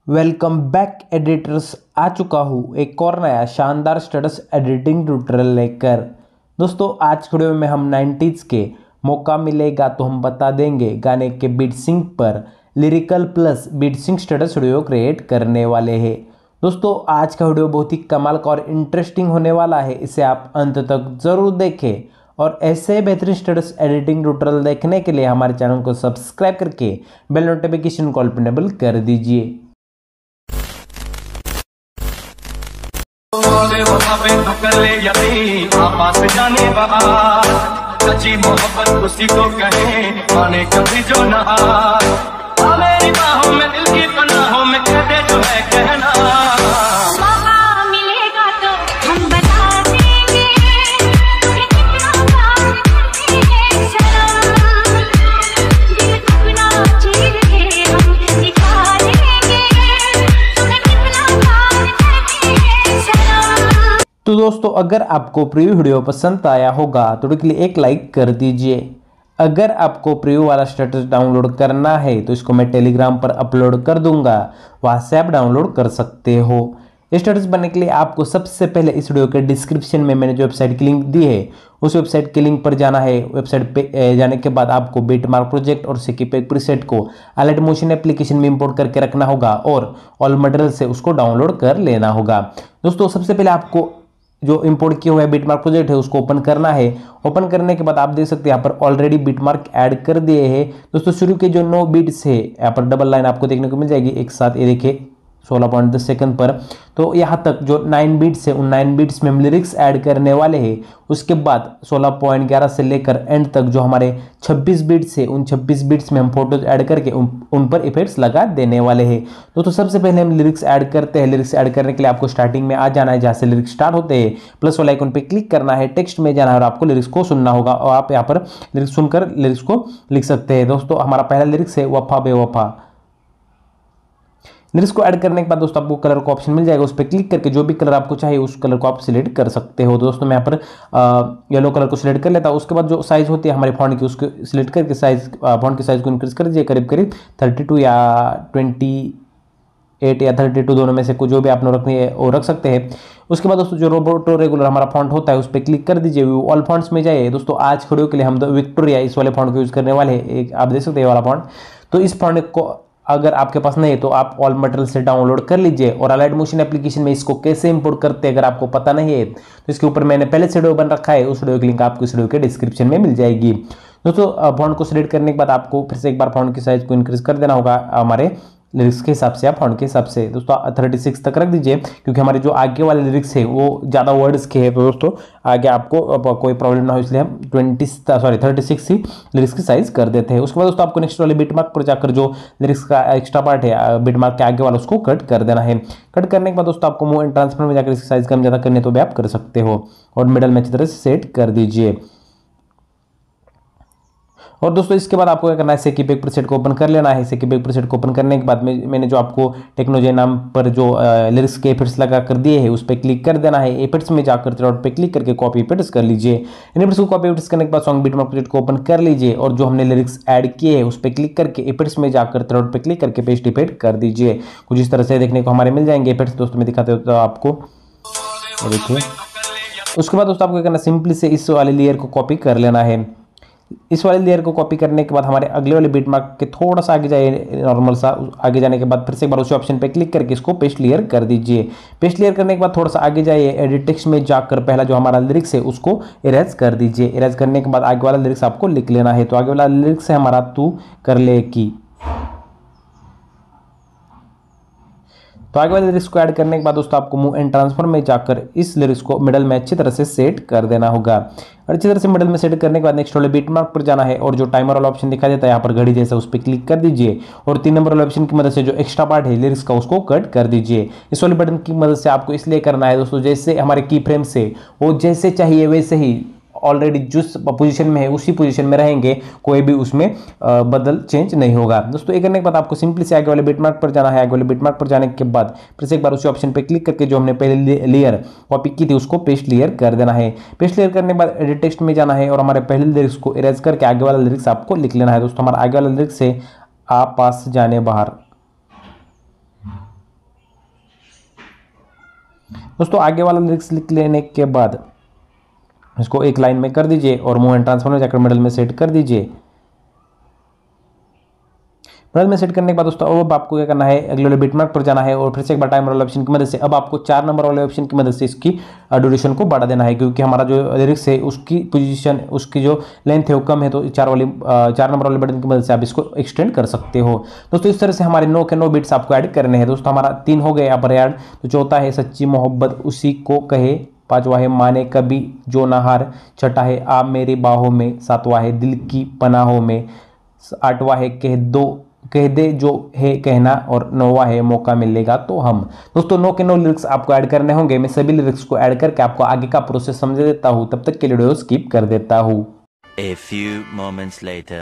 Welcome back editors. आ चुका हूँ एक और नया शानदार स्टेटस एडिटिंग ट्यूटोरियल लेकर। दोस्तों आज के वीडियो में हम 90s के मौका मिलेगा तो हम बता देंगे गाने के बीट सिंक पर lyrical plus beat sync status video create करने वाले हैं। दोस्तों आज का वीडियो बहुत ही कमाल का और इंटरेस्टिंग होने वाला है, इसे आप अंत तक जरूर देखें। और ऐसे बेहतरीन स्टेटस एडिटिंग ट्यूटोरियल देखने के लिए हमारे चैनल को सब्सक्राइब करके बेल नोटिफिकेशन को ऑल पे इनेबल कर दीजिए। कर ले यकीन आपस जाने बाहर, सच्ची मोहब्बत उसी को कहे माने कभी जो नहार। मेरी बाहों में दिल की पनाहों में कह दे जो है कहना। मौका मिलेगा तो हम बता देंगे तुम्हें कितना प्यार है सनम। दिल अपना चीर के हम दिखा देंगे तुम्हें कितना प्यार है सनम। तो दोस्तों अगर आपको प्रीव्यू वीडियो पसंद आया होगा तो वीडियो के लिए एक लाइक कर दीजिए। अगर आपको प्रीव्यू वाला स्टेटस डाउनलोड करना है तो इसको मैं टेलीग्राम पर अपलोड कर दूंगा, वहां से आप डाउनलोड कर सकते हो। स्टेटस बनने के लिए आपको सबसे पहले इस वीडियो के डिस्क्रिप्शन में मैंने जो वेबसाइट की लिंक दी है उस वेबसाइट के लिंक पर जाना है। वेबसाइट पे जाने के बाद आपको बीटमार्क प्रोजेक्ट और सिकीपैक प्रीसेट को अलाइट मोशन एप्लीकेशन में इंपोर्ट करके रखना होगा और ऑल मटेरियल से उसको डाउनलोड कर लेना होगा। दोस्तों सबसे पहले आपको जो इंपोर्ट किया हुआ है बीटमार्क प्रोजेक्ट है उसको ओपन करना है। ओपन करने के बाद आप देख सकते हैं यहाँ पर ऑलरेडी बीटमार्क ऐड कर दिए हैं। दोस्तों शुरू के जो 9 बीट्स है यहाँ पर डबल लाइन आपको देखने को मिल जाएगी एक साथ, ये देखिए 16.10 सेकंड पर। तो यहाँ तक जो 9 बीट्स है उन 9 बीट्स में हम लिरिक्स ऐड करने वाले हैं। उसके बाद 16.11 से लेकर एंड तक जो हमारे 26 बीट्स है उन 26 बीट्स में हम फोटोज ऐड करके उन पर इफेक्ट्स लगा देने वाले हैं। तो सबसे पहले हम लिरिक्स ऐड करते हैं। लिरिक्स ऐड करने के लिए आपको स्टार्टिंग में आ जाना है, जहाँ से लिरिक्स स्टार्ट होते हैं प्लस वाला आइकन पे क्लिक करना है, टेक्स्ट में जाना है और आपको लिरिक्स को सुनना होगा और आप यहाँ पर लिरिक्स सुनकर लिरिक्स को लिख सकते हैं। दोस्तों हमारा पहला लिरिक्स है वफा बेवफा। लिरिक्स को ऐड करने के बाद दोस्तों आपको कलर का ऑप्शन मिल जाएगा, उस पर क्लिक करके जो भी कलर आपको चाहिए उस कलर को आप सिलेक्ट कर सकते हो। दोस्तों मैं यहाँ पर येलो कलर को सिलेक्ट कर लेता हूँ। उसके बाद जो साइज होती है हमारे फॉन्ट की उसको सिलेक्ट करके फॉन्ट की साइज को इंक्रीज कर दीजिए करीब करीब 32 या 28 या 32 दोनों में से कुछ जो भी आपने रखनी है वो रख सकते हैं। उसके बाद दोस्तों जो रोबोटो रेगुलर हमारा फॉन्ट होता है उस पर क्लिक कर दीजिए, ऑल फॉन्ट्स में जाइए। दोस्तों आज वीडियो के लिए हम विक्टोरिया इस वाले फॉन्ट को यूज करने वाले हैं, एक आप देख सकते हैं वाला फॉन्ट। तो इस फॉन्ट को अगर आपके पास नहीं है तो आप ऑल मटेरियल से डाउनलोड कर लीजिए। और अलाइट मोशन एप्लीकेशन में इसको कैसे इंपोर्ट करते हैं अगर आपको पता नहीं है तो इसके ऊपर मैंने पहले से वीडियो बन रखा है, उस वीडियो की लिंक आपको इस वीडियो के डिस्क्रिप्शन में मिल जाएगी। दोस्तों फॉन्ट को सिलेक्ट करने के बाद आपको फिर से एक बार फॉन्ट की साइज को इंक्रीज कर देना होगा हमारे लिरिक्स के हिसाब से या फॉन्ट के हिसाब से। दोस्तों 36 तक रख दीजिए क्योंकि हमारे जो आगे वाले लिरिक्स है वो ज़्यादा वर्ड्स के हैं। तो दोस्तों आगे आपको कोई प्रॉब्लम ना हो इसलिए हम 36 ही लिरिक्स की साइज कर देते हैं। उसके बाद दोस्तों आपको नेक्स्ट वाले बीटमार्क पर जाकर जो लिरिक्स का एक्स्ट्रा पार्ट है बीटमार्क के आगे वाला उसको कट कर देना है। कट करने के बाद दोस्तों आपको मूव एंड ट्रांसफर में जाकर इसकी साइज कम ज़्यादा करने तो भी आप कर सकते हो और मिडल में अच्छी तरह से सेट कर दीजिए। और दोस्तों इसके बाद आपको क्या करना है, सिकीपैक प्रीसेट को ओपन कर लेना है। सिकीपैक प्रीसेट को ओपन करने के बाद मैंने जो आपको टेक्नो नाम पर जो लिरिक्स के इफेक्ट्स लगा कर दिए हैं उस पर क्लिक कर देना है। इफेक्ट्स में जाकर थ्रेड पे क्लिक करके कॉपी पेस्ट कर लीजिए। इन इफेक्ट्स को कॉपी पेस्ट करने के बाद सॉन्ग बीटमार्क प्रोजेक्ट को ओपन कर लीजिए और जो हमने लिरिक्स ऐड किए हैं उस पर क्लिक करके इफेक्ट्स में जाकर थ्रेड पे क्लिक करके पेस्ट इफेक्ट कर दीजिए। कुछ इस तरह से देखने को हमारे मिल जाएंगे इफेक्ट्स। दोस्तों मैं दिखाते हो आपको, देखिए। उसके बाद दोस्तों आपको करना सिंपली से इस वाले लेयर को कॉपी कर लेना है। इस वाले लेयर को कॉपी करने के बाद हमारे अगले वाले बीटमार्क के थोड़ा सा आगे जाइए, नॉर्मल सा आगे जाने के बाद फिर से एक बार उसी ऑप्शन पे क्लिक करके इसको पेस्ट लेयर कर दीजिए। पेस्ट लेयर करने के बाद थोड़ा सा आगे जाइए, एडिट टेक्स्ट में जाकर पहला जो हमारा लिरिक्स है उसको इरेज कर दीजिए। इरेज करने के बाद आगे वाला लिरिक्स आपको लिख लेना है। तो आगे वाला लिरिक्स है हमारा तू कर ले की। तो आगे वाले लिरिक्स को ऐड करने के बाद दोस्तों आपको मूव एंड ट्रांसफर में जाकर इस लिरिक्स को मिडल में अच्छी तरह से सेट कर देना होगा। और अच्छी तरह से मिडल में सेट करने के बाद नेक्स्ट वाले बीटमार्क पर जाना है और जो टाइमर वाला ऑप्शन दिखाई देता है यहाँ पर घड़ी जैसा उस पर क्लिक कर दीजिए और 3 नंबर वाले ऑप्शन की मदद से जो एक्स्ट्रा पार्ट है लिरिक्स का उसको कट कर दीजिए। इस वाले बटन की मदद से आपको इसलिए करना है दोस्तों, जैसे हमारे की फ्रेम से वो जैसे चाहिए वैसे ही ऑलरेडी जिस पोजीशन में है उसी पोजीशन में रहेंगे, कोई भी उसमें बदल चेंज नहीं होगा। दोस्तों ये करने के बाद आपको सिंपली से आगे वाले बीटमार्क पर जाना है। आगे वाले बीटमार्क पर जाने के बाद फिर से एक बार उसी ऑप्शन पे क्लिक करके जो हमने पहले लेयर कॉपी की थी उसको पेस्ट लेयर कर देना है। पेस्ट लेयर करने के बाद एडिट टेक्स्ट में जाना है और हमारे पहले लिरिक्स को इरेज करके आगे वाला लिरिक्स आपको लिख लेना है। दोस्तों हमारा आगे वाला लिरिक्स है आप पास जाने बाहर। दोस्तों आगे वाला लिरिक्स लिख लेने के बाद इसको एक लाइन में कर दीजिए और मूव एंड ट्रांसफॉर्म में जाकर मिडल में सेट कर दीजिए। मिडल में सेट करने के बाद दोस्तों अब आपको क्या करना है, अगले वाले बिटमार्क पर जाना है और फिर से एक बार टाइमर वाले ऑप्शन की मदद से अब आपको 4 नंबर वाले ऑप्शन की मदद से इसकी ड्यूरेशन को बढ़ा देना है, क्योंकि हमारा जो लिरिक्स है उसकी पोजीशन, उसकी जो लेंथ है वो कम है, तो 4 नंबर वाले बटन की मदद से आप इसको एक्सटेंड कर सकते हो। दोस्तों इस तरह से हमारे 9 के 9 बिट्स आपको ऐड करने हैं। दोस्तों हमारा 3 हो गए यहाँ पर ऐड, तो चौथा है सच्ची मोहब्बत उसी को कहे, पांचवा है माने कभी जो ना हार, छठा है आप मेरी बाहों में, सातवां है दिल की पनाहों में, आठवां है कह दे जो है कहना, और 9वां है मौका मिलेगा तो हम। दोस्तों 9 के 9 लिरिक्स आपको ऐड करने होंगे। मैं सभी लिरिक्स को ऐड करके आपको आगे का प्रोसेस समझा देता हूं, तब तक के लिए वीडियो स्किप कर देता हूं। A few moments later.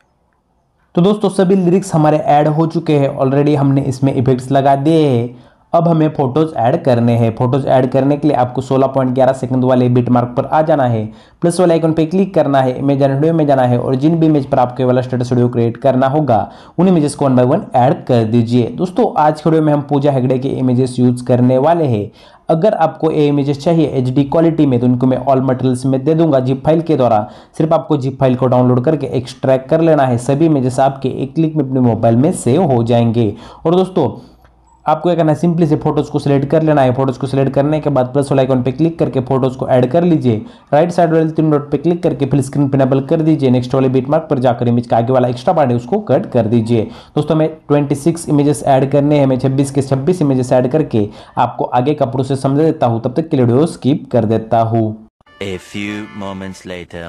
तो दोस्तों सभी लिरिक्स हमारे ऐड हो चुके हैं ऑलरेडी, हमने इसमें इफेक्ट्स लगा दिए हैं। अब हमें फोटोज ऐड करने हैं। फोटोज ऐड करने के लिए आपको 16.11 सेकंड वाले बिट मार्क पर आ जाना है, प्लस वाले आइकन पे क्लिक करना है, इमेज एंड वीडियो में जाना है और जिन भी इमेज पर आपके वाला स्टेटस वीडियो क्रिएट करना होगा उन इमेजेस को 1 बाय 1 ऐड कर दीजिए। दोस्तों आज के वीडियो में हम पूजा हेगड़े के इमेजेस यूज करने वाले हैं। अगर आपको ये इमेजेस चाहिए HD क्वालिटी में तो इनको मैं ऑल मटेरियल्स में दे दूंगा जिप फाइल के द्वारा। सिर्फ आपको जिप फाइल को डाउनलोड करके एक्सट्रैक्ट कर लेना है। सभी इमेजेस आपके एक क्लिक में अपने मोबाइल में सेव हो जाएंगे। और दोस्तों आपको क्या करना है, सिंपली से फोटोज को सिलेक्ट कर लेना है। फोटोज को सिलेक्ट करने के बाद प्लस वाला आइकन पे क्लिक करके फोटोज को ऐड कर लीजिए। राइट साइड वाले 3 डॉट पे क्लिक करके फिर स्क्रीन पे इनेबल कर दीजिए। नेक्स्ट वाले बिट मार्क पर जाकर इमेज का आगे वाला एक्स्ट्रा पार्ट है उसको कट कर दीजिए। दोस्तों हमें 26 इमेजेस ऐड करने हैं। मैं 26 के 26 इमेजेस ऐड करके आपको आगे का प्रोसेस समझा देता हूँ, तब तक के लिए वीडियो स्किप कर देता हूँ। A few moments later.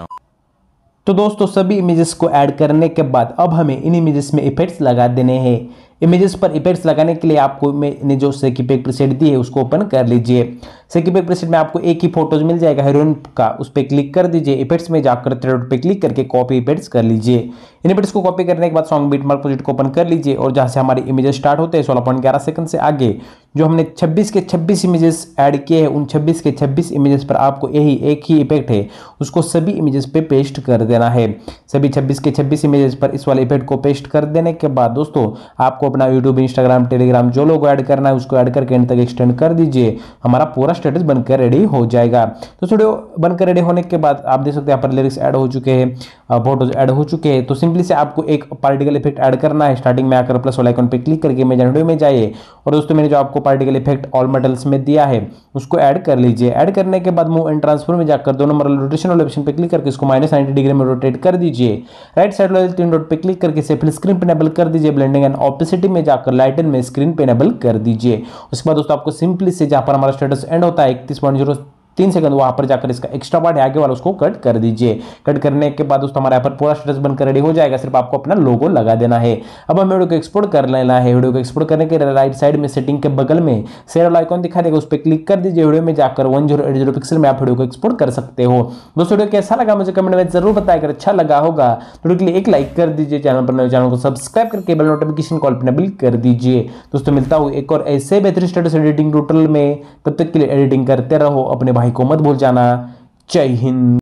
तो दोस्तों सभी इमेजेस को ऐड करने के बाद अब हमें इन इमेजेस में इफेक्ट्स लगा देने हैं। इमेजेस पर इफेक्ट्स लगाने के लिए आपको मैंने जो सेक इफेक्ट प्रीसेट दी है उसको ओपन कर लीजिए। सेक इफेक्ट प्रीसेट में आपको एक ही फोटोज मिल जाएगा हीरोइन का, उस पर क्लिक कर दीजिए। इफेक्ट्स में जाकर थ्रेड पे क्लिक करके कॉपी इफेक्ट्स कर लीजिए। इन इफेक्ट्स को कॉपी करने के बाद सॉन्ग बीट मार्क प्रोजेक्ट को ओपन कर लीजिए और जहां से हमारी इमेजेस स्टार्ट होते हैं 16.11 सेकंड से आगे जो हमने 26 के 26 इमेजेस ऐड किए हैं, उन 26 के 26 इमेजेस पर आपको यही एक ही इफेक्ट है उसको सभी इमेजेस पे पेस्ट कर देना है। सभी 26 के 26 इमेजेस पर इस वाले इफेक्ट को पेस्ट कर देने के बाद दोस्तों आपको अपना यूट्यूब, इंस्टाग्राम, टेलीग्राम जो लोगो ऐड करना है उसको ऐड करके एंड तक एक्सटेंड कर दीजिए। हमारा पूरा स्टेटस बनकर रेडी हो जाएगा। तो वीडियो बनकर रेडी होने के बाद आप देख सकते हैं यहाँ पर लिरिक्स ऐड हो चुके हैं, फोटोज ऐड हो चुके हैं। तो सिंपली से आपको एक पार्टिकल इफेक्ट ऐड करना है। स्टार्टिंग में आकर प्लस वाला आइकन पे क्लिक करके इमेज एंड वीडियो में जाइए और दोस्तों मैंने जो आपको पार्टिकल इफेक्ट ऑल मॉडल्स में दिया है उसको ऐड कर लीजिए। ऐड करने के बाद मूव एंड ट्रांसफॉर्म में जाकर 2 नंबर रोटेशन वाले ऑप्शन पे क्लिक करके इसको -90 डिग्री में रोटेट कर दीजिए। राइट साइड वाले 3 डॉट पे क्लिक करके इसे फिर स्क्रीन पे इनेबल कर दीजिए। ब्लेंडिंग एंड ऑपेसिटी में जाकर लाइटन में स्क्रीन पे इनेबल कर दीजिए। उसके बाद दोस्तों आपको सिंपली से जहां पर हमारा स्टेटस एंड होता है 31.03 सेकंड वहां पर जाकर इसका एक्स्ट्रा पार्ट है आगे वाला उसको कट कर दीजिए। कट करने के बाद दोस्तों हमारे यहाँ पर पूरा स्टेटस बनकर रेडी हो जाएगा। सिर्फ आपको अपना लोगो लगा देना है। अब हमें वीडियो को एक्सपोर्ट कर लेना है। वीडियो को एक्सपोर्ट करने के राइट साइड में सेटिंग के बगल में शेयर वाला आइकन दिखा देगा, उस पर क्लिक कर दीजिए। वीडियो में जाकर 1080 पिक्सल में आप वीडियो को एक्सपोर्ट कर सकते हो। दोस्तों वीडियो कैसा लगा मुझे कमेंट में जरूर बताया। अगर अच्छा लगा होगा तो वीडियो के लिए एक लाइक कर दीजिए। चैनल पर नए चैनल को सब्सक्राइब करके बेल नोटिफिकेशन कॉल पर इनेबल कर दीजिए। दोस्तों मिलता हूँ एक और ऐसे बेहतरीन स्टेटस एडिटिंग ट्यूटोरियल में। तब तक के लिए एडिटिंग करते रहो, अपने भाई को मत भूल जाना। जय हिंद।